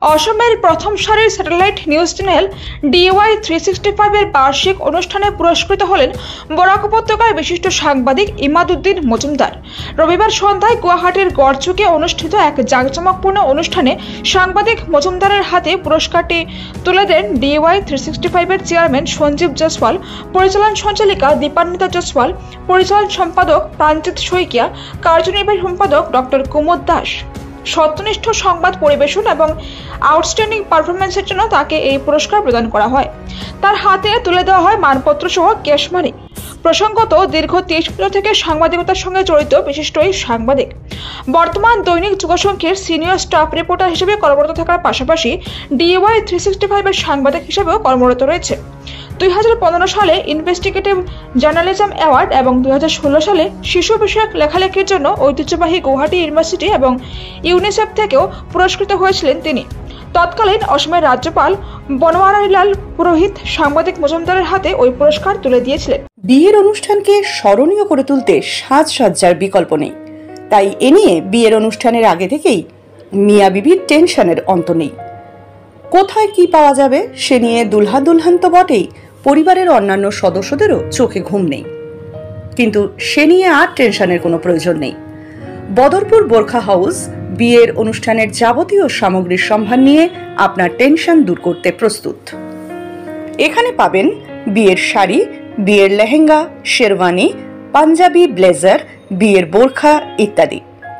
অসমের প্রথম সারির স্যাটেলাইট নিউজ চ্যানেল DY365 এর বার্ষিক অনুষ্ঠানে পুরস্কৃত হলেন বরাক উপত্যকার বিশিষ্ট সাংবাদিক ইমাদউদ্দিন মজুমদার। রবিবার সন্ধ্যায় গুয়াহাটির গড়চুকে অনুষ্ঠিত এক জাঁকজমকপূর্ণ অনুষ্ঠানে সাংবাদিক মজুমদারের হাতে পুরস্কারটি তুলে দেন DY365 এর চেয়ারম্যান সঞ্জীব জয়সওয়াল, পরিচালন সঞ্চালিকা দীপান্বিতা জয়সওয়াল, পরিচালন সম্পাদক প্রাণজিৎ শইকিয়া, কার্যনির্বাহী সম্পাদক ডক্টর কুমুদ দাস। সত্যনিষ্ঠ সংবাদ পরিবেশন এবং আউটস্ট্যান্ডিং পারফরম্যান্সের জন্য তাকে এই পুরস্কার প্রদান করা হয়। তার হাতে তুলে দেওয়া হয় মানপত্র সহ ক্যাশ মানি। প্রসঙ্গত, দীর্ঘ 30 বছর থেকে সাংবাদিকতার সঙ্গে জড়িত বিশিষ্ট এই সাংবাদিক বর্তমান দৈনিক যুগসংখ্যের সিনিয়র স্টাফ রিপোর্টার হিসেবে কর্মরত থাকার পাশাপাশি DY365 এর সাংবাদিক হিসেবেও কর্মরত রয়েছে। 2015 সালে ইনভেস্টিগেটিভ জার্নালিজম অ্যাওয়ার্ড এবং 2016 সালে শিশু বিষয়ক লেখালেখির জন্য ঐতিহ্যবাহী গুয়াহাটি ইউনিভার্সিটি এবং ইউনিসেফ থেকেও পুরস্কৃত হয়েছিলেন তিনি। তৎকালীন অসমের রাজ্যপাল বনওয়ারিলাল পুরোহিত সাংবাদিক মজুমদারের হাতে ওই পুরস্কার তুলে দিয়েছিলেন। বিয়ের অনুষ্ঠানকে স্মরণীয় করে তুলতে সাজসজ্জার বিকল্প নেই, তাই এ নিয়ে বিয়ের অনুষ্ঠানের আগে থেকেই মিয়া বিবির টেনশনের অন্ত নেই। কোথায় কি পাওয়া যাবে সে নিয়ে দুলহা দুলহান তো বটেই, পরিবারের অন্যান্য সদস্যদেরও চোখে ঘুম নেই। কিন্তু সে নিয়ে আর টেনশনের কোনো প্রয়োজন নেই। বদরপুর বোরখা হাউস বিয়ের অনুষ্ঠানের যাবতীয় সামগ্রীর সম্ভার নিয়ে আপনার টেনশন দূর করতে প্রস্তুত। এখানে পাবেন বিয়ের শাড়ি, বিয়ের লেহেঙ্গা, শেরওয়ানি, পাঞ্জাবি, ব্লেজার, বিয়ের বোরখা ইত্যাদি।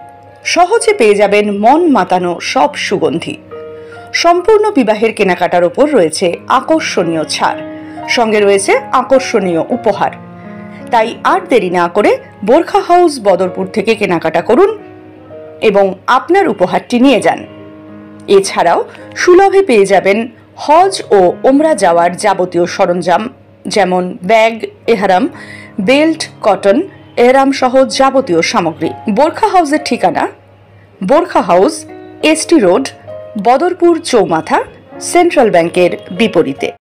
সহজে পেয়ে যাবেন মন মাতানো সব সুগন্ধি। সম্পূর্ণ বিবাহের কেনাকাটার ওপর রয়েছে আকর্ষণীয় ছাড়, সঙ্গে রয়েছে আকর্ষণীয় উপহার। তাই আর দেরি না করে বোরখা হাউস বদরপুর থেকে কেনাকাটা করুন এবং আপনার উপহারটি নিয়ে যান। এছাড়াও সুলভে পেয়ে যাবেন হজ ও ওমরা যাওয়ার যাবতীয় সরঞ্জাম, যেমন ব্যাগ, এহরাম, বেল্ট, কটন, এহরাম সহ যাবতীয় সামগ্রী। বোরখা হাউসের ঠিকানা Borkha House, ST road, Badarpur চৌমাথা, সেন্ট্রাল ব্যাংকের বিপরীতে।